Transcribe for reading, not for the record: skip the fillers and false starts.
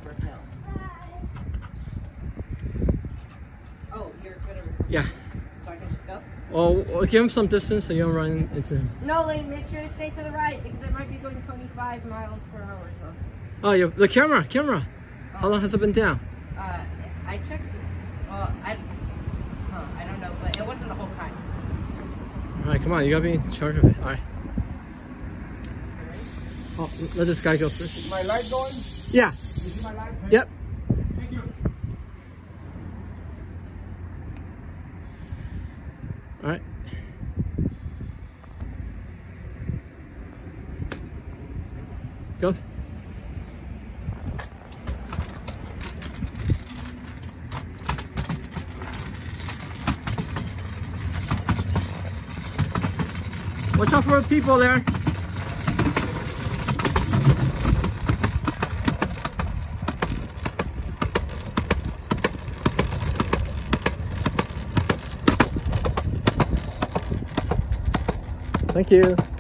No. Oh, you're gonna record? Yeah. So I can just go? Well, give him some distance so you don't run into him. No, Lane, make sure to stay to the right because it might be going 25 miles per hour. So. Oh, the camera. How long has it been down? I checked it. Well, I don't know, but it wasn't the whole time. All right, come on, you gotta be in charge of it. All right. Oh, let this guy go first. Is my light going? Yeah. You see my light? Yep. Thank you. All right. Go. Watch out for the people there. Thank you.